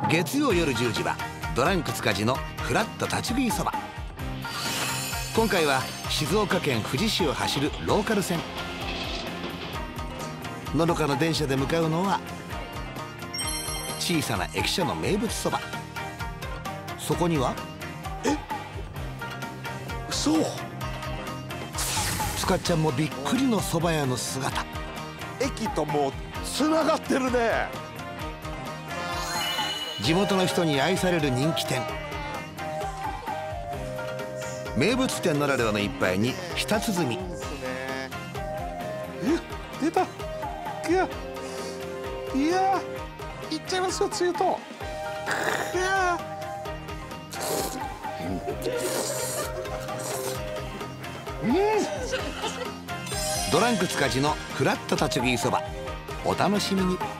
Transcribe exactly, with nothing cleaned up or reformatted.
月曜夜じゅうじはドランク塚地のフラット立ち食いそば。今回は静岡県富士市を走るローカル線。のどかな電車で向かうのは小さな駅舎の名物そば。そこにはえそう塚ちゃんもびっくりのそば屋の姿。 駅ともうつながってるね。 地元の人に愛される人気店。名物店ならではの一杯に舌鼓。 え出た。いやいやいっちゃいますよ、つゆと。いやうんドランク塚地のフラット立ち食いそば、お楽しみに。